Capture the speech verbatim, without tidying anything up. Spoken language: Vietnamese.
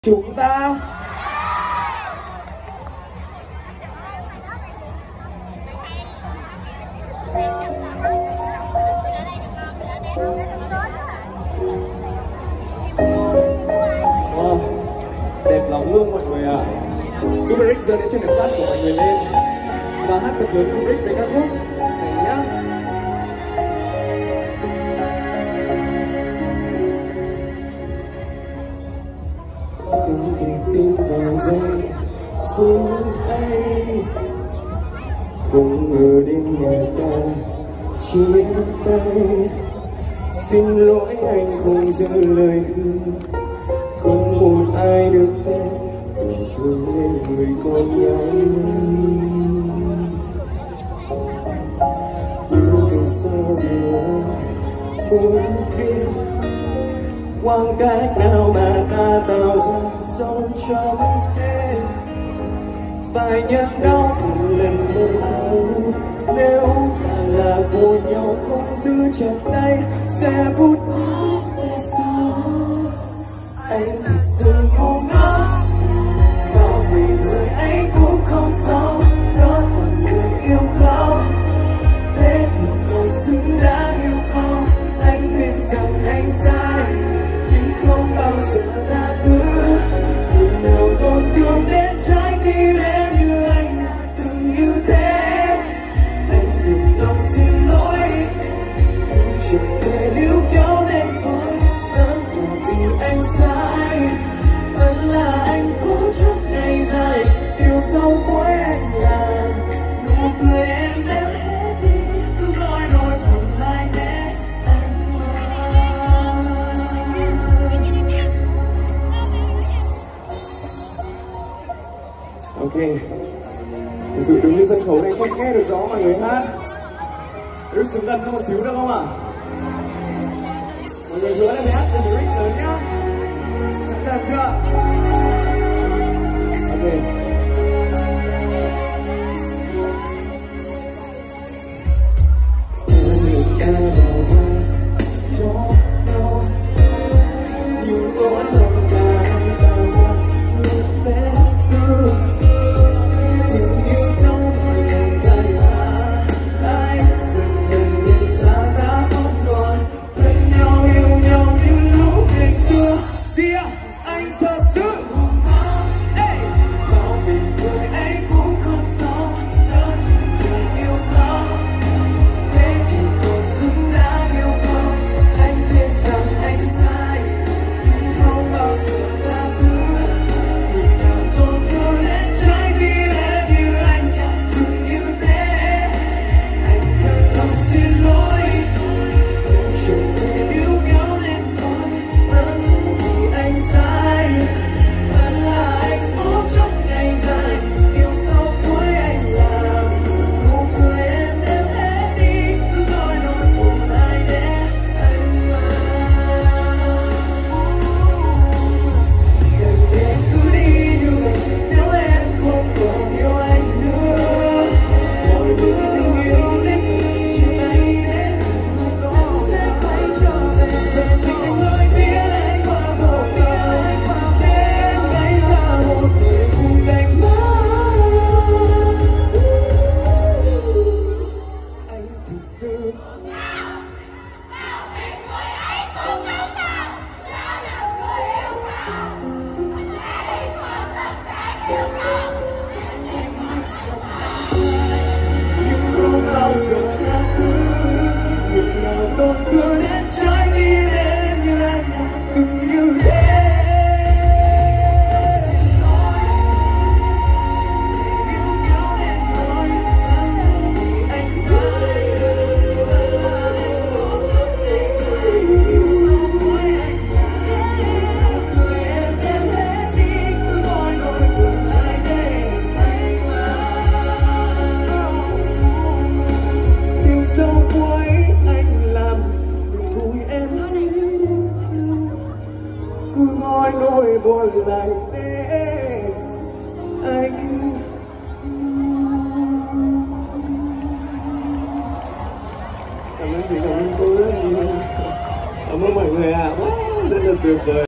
Chúng ta wow, đẹp lắm luôn mọi người ạ. À. Giúp Rick giơ đến trên đỉnh class của mọi người lên và hát thật lớn cùng Rick với ca khúc này nhá. Không thể tin vào giây phút ấy, không ngờ đến ngày ta chia tay. Xin lỗi anh không giữ lời hứa, không một ai được phép tổn thương nên người con gái. Yêu rằng sao nữa muốn biết khoảng cách nào mà ta tạo ra sống trong em. Phải nhận đau một lần mới thấu, nếu ta là của nhau không giữ chặt tay sẽ vút về xuống. Anh thật sự ngu ngốc, bảo vì người ấy cũng không sống, đó còn người yêu không. Thế thì còn xứng đáng yêu không? Anh biết rằng anh sai nhưng không bao giờ tha thứ. Người nào tổn thương đến trái tim em như anh từng như thế. Anh từng lòng xin lỗi nhưng chẳng thể níu kéo đến thôi. Vẫn là vì anh sai, vẫn là anh cố chấp ngày dài. Điều sau cuối anh là nụ cười em đã hết đi, cứ gọi nỗi buồn lại nhé anh ơi. Ok, thực sự đứng trên sân khấu này không nghe được rõ mọi người hát. Rick xuống gần hơn một xíu được không ạ? Mọi người hứa là phải hát cùng với Rick lớn nhá. Sẵn sàng chưa? Ok. Nỗi buồn lại để anh. Cảm ơn chị, cảm ơn cô rất là nhiều. Cảm ơn mọi người ạ, à. Rất là tuyệt vời.